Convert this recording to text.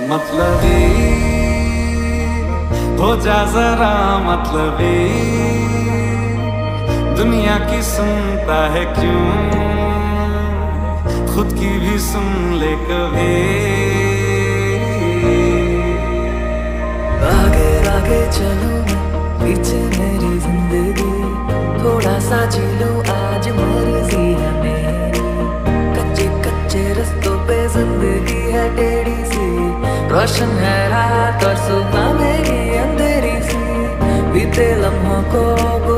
मतलबी हो जा जरा मतलबी, दुनिया की सुनता है क्यों, खुद की भी सुन ले कभी। आगे आगे चलूं मैं, पीछे मेरी जिंदगी, थोड़ा सा जी लूं आज मर्जी है मेरी। कच्चे कच्चे रस्तों पे जिंदगी है टेढ़ी सी, रोशन है रात और सुबह मेरी अंधेरी सी। बीते लम्हों को